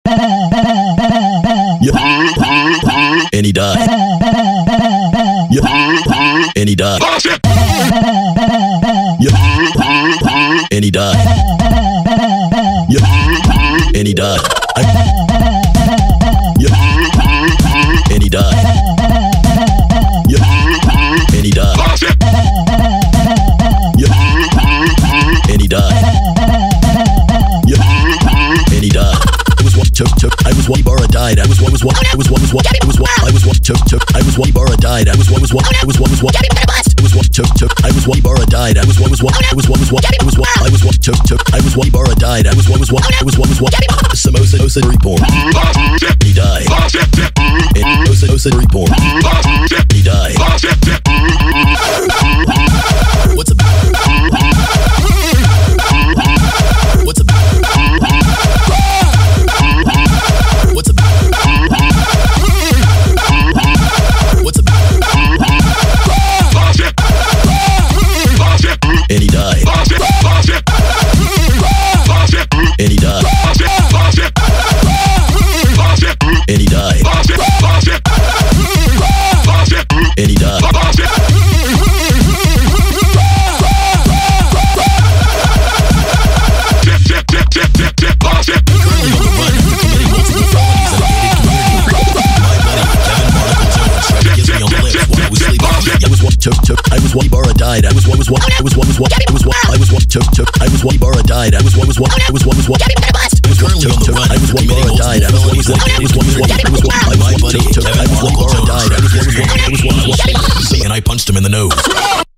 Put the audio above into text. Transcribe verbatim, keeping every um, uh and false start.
Yeah. And he died. Yeah. And he died. Yeah. And he died. Yeah. And he died. Yeah. And he died. Yeah. And he died. Yeah. And he died. Yeah. And he died. I was one took took I was one Ibarra died. I was one was one I was one was one I was one I was one took took I was one Ibarra died. I was one was one I was one was one I was one took took I was one Ibarra died. I was one was one I was one was one I was one I was one took took I was one Ibarra died. I was one was one I was one was one Samosa Osa reborn. He died. And Osa Osa reborn. He died. What's up? What's up? What's up? What's up? And he died. And he died. And he died. And he died. Took took I was one Ibarra died. I was one was one I was one was one I was one I was one took took I was one Ibarra died. I was one was one I was one was one I was currently on the run. I was one Ibarra died. I was one was one I was one was one I was one my buddy took I was one Ibarra died. I was one was one I was one I was one and I punched him in the nose.